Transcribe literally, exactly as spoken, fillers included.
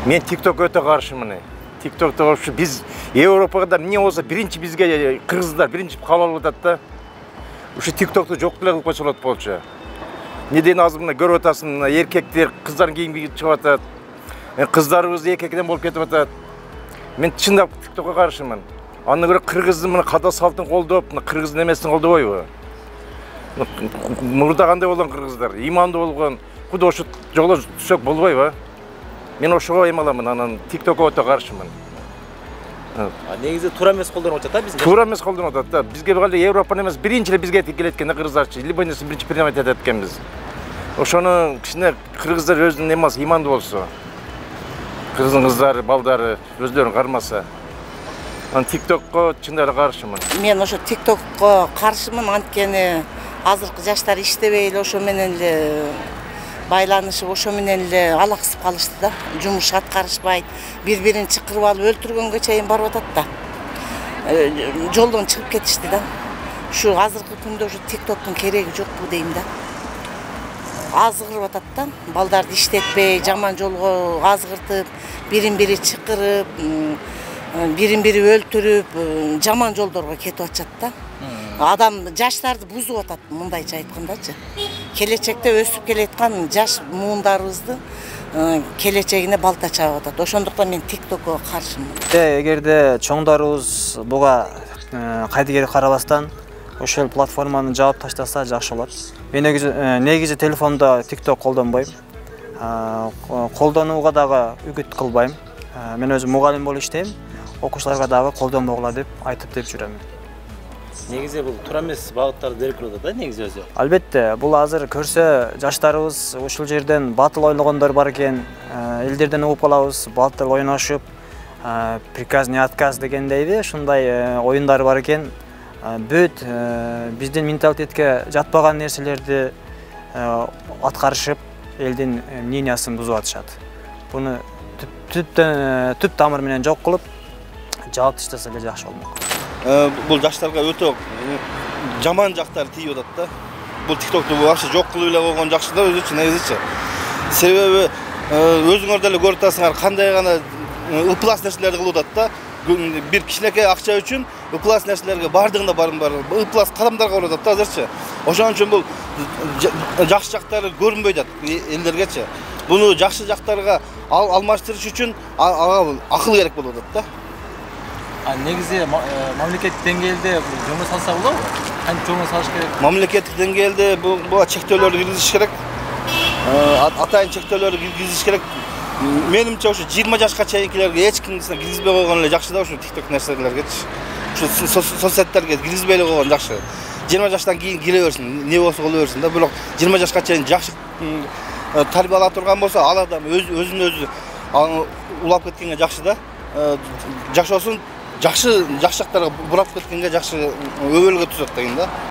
Мен TikTok өте қаршымын. TikTok'ta вообще biz Европада не болса birinci bizge Kırgızlar birinci halal atады да. Uşu TikTok'ta жоқ қылып қойса болады болчу. Неден азымына көріп атасың, еркектер қыздардың киім шығып атады. Қыздарыбыз еркектен болып кетіп атады. Мен шындап TikTok'a қаршымын. Аны көріп қырғыздың мына қада салтын қолдап, қырғыздың емесін қолдап. Мұрда қандай болған қырғыздар, иманды болған, құда ошы жолы түсек болбай ба? Мен ошыға емаламын, анан TikTok'a өте қаршымын. Негізі тура емес қолданып жатады да бізге? Тура емес қолданып жатады да. Бізге ғалда Европаны емес, біріншілі бізге келеткен қырғыздарчы, либо несі бірінші принимать ететкен біз. Ошоны кішіне қырғыздар өзінің емас, иманды болсы. Қырғыздың қыздары, балдары өздерін қармаса. TikTok'қа чындары қаршымын. Мен ошо TikTok'қа қаршымын, анткени азыркы жаштар иштебей ошо менен эле байланышып, ошо менен эле алаксып калышты да. Жумуш аткарышпайт, бири-бирин чакырып алып өлтүргөнгө чейин барып атат да. Жолдон чыгып кетишти да. Ушу азыркы күндө ушу TikTok'тун кереги жокпу дейм да. Азгырып атат да. Балдарды иштетпей, жаман жолго азгыртып, бирин-бири чакырып, бирин-бири өлтүрүп, жаман жолдорго кетип атышат да. Адам жаштарды бузуп атат, мындайча айткандачы. Келечекте өсүп келеткан жаш муундарыбызды келечегине балта чабып атат. Ошондуктан мен TikTok'ко каршымын. Эгерде чоңдарыбыз буга кайдыгер карабастан ошол платформаны жаап таштаса жакшы болот. Мен негизи телефондо TikTok колдонбойм. Колдонууга дагы үгүт кылбайм. Мен өзүм мугалим болуп иштейм. Окуучуларга дагы колдонбогула деп айтып деп жүрөм. Негизи бул тура эмес багыттарды берип да негизи өзү. Албетте, бул азыр көрсө жаштарыбыз ушул жерден батыл ойлогондор бар экен. Элдерден угуп калабыз, батыл ойношуп, приказ не отказ дегендейби, ушундай оюндар бар экен. Бүт биздин менталитетке жатпаган нерселерди аткарышып, элдин мнениясын бузуп атышат. Буну түптөн түп тамыр менен жок кылып, жаап таштаса эле жакшы болмок. Бул жаштарга өтө жаман жактары тийип атат да. Бул TikTok'ту башка жок кылып эле койгон жакшы да өзүчө, негизичи. Себеби өзүңөр деле көрүп атасыңар, кандай гана ыплас нерселерди кылып атат да. Бир кичинекей акча үчүн ыплас нерселерге бардыгында барын бар, ыплас кадамдарга барып атат да азырчы. Ошон үчүн бул жакшы жактары көрүнбөй атат элдергечи. Буну жакшы жактарга алмаштырыш үчүн акыл керек болуп атат да. Негизи мамлекеттик деңгээлде жумуш салса болобу? Канча жумуш салыш керек? Мамлекеттик деңгээлде буга чектөөлөрдү киргизиш керек. Атайын чектөөлөрдү киргизиш керек. Менимче ошо жыйырма жашка чейинкилерге эч кимге киргизбей койгон эле жакшы да, ошо TikTok нерселергечи. Ушу соцсеттерге киргизбей эле койгон жакшы. жыйырма жаштан кийин кире берсин, не болсо кыла берсин да. Бирок жыйырма жашка чейин жакшы тарбиялап турган болсо, ал адам өзүн өзү улап кеткенге жакшы да. Жакшы болсун, жакшы жакшы жактарга бурап кеткенге жакшы өбөлгө түзөт деген да.